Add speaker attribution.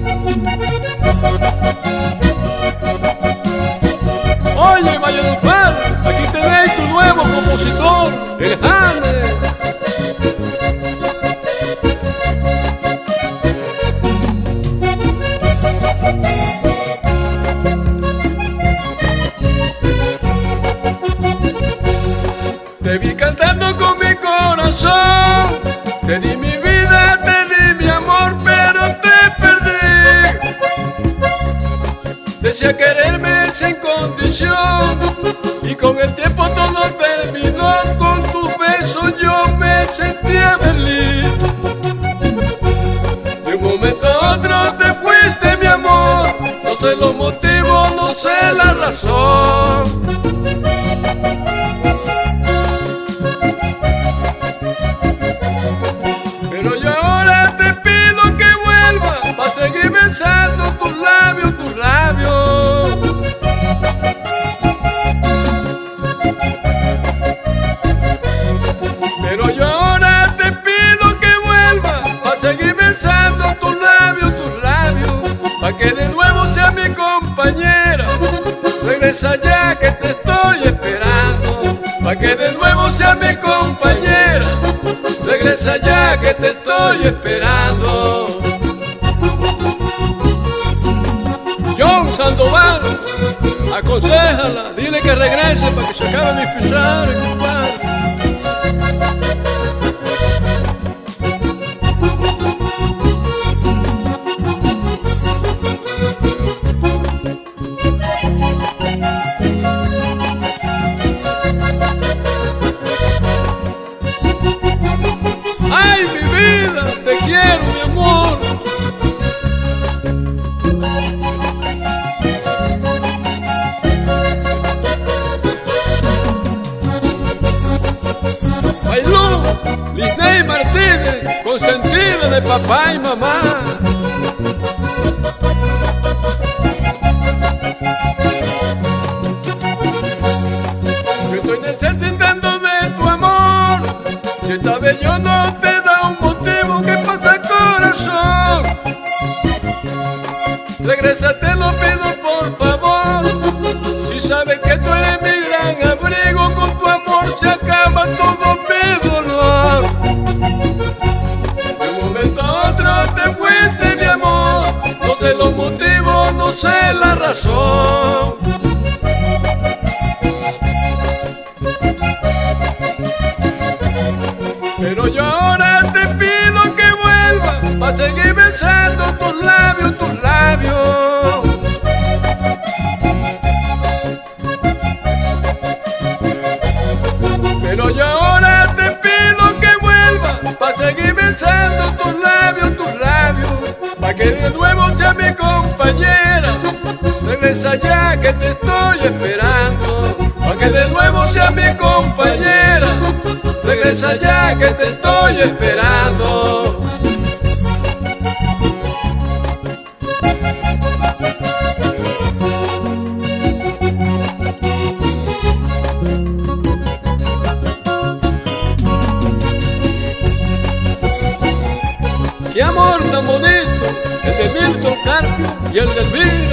Speaker 1: Oye, Valledupar, aquí tenéis tu nuevo compositor, el James. Te vi cantando con mi corazón, te di mi vida, te di mi amor, pero te perdí. Decía quererme sin condición y con el tiempo todo terminó. Con tus besos yo me sentía feliz. De un momento a otro te fuiste, mi amor. No sé los motivos, no sé la razón. Pero yo ahora te pido que vuelvas para seguir besando tus labios, tus labios. Pero yo ahora te pido que vuelvas para seguir besando tus labios, para que de nuevo sea mi compañera. Regresa ya que te estoy esperando, para que de nuevo sea mi compañera. Regresa ya que te estoy esperando. John Sandoval, aconséjala, dile que regrese para que se acaben mis pisares, compadre. ¡Ay, mi vida! ¡Te quiero, mi amor! Bailó Lisney Martínez, consentida de papá y mamá. Yo estoy necesitando de tu amor. Si esta vez yo no te da un motivo, ¿qué pasa, corazón? Regresa, te lo pido por favor. Si sabes que tú eres mi gran abrigo, con tu amor se acaba todo mi dolor. De un momento a otro te fuiste, mi amor. No sé los motivos, no sé la razón. Pero yo ahora te pido que vuelvas para seguir besando tus labios, tus labios. Pero yo ahora te pido que vuelvas para seguir besando tus labios, para que de nuevo sea mi compañera. Regresa ya que te estoy esperando, para que de nuevo sea mi compañera. Regresa ya que te estoy esperando. ¡Qué amor tan bonito! El de Milton Carpio y el del Vir.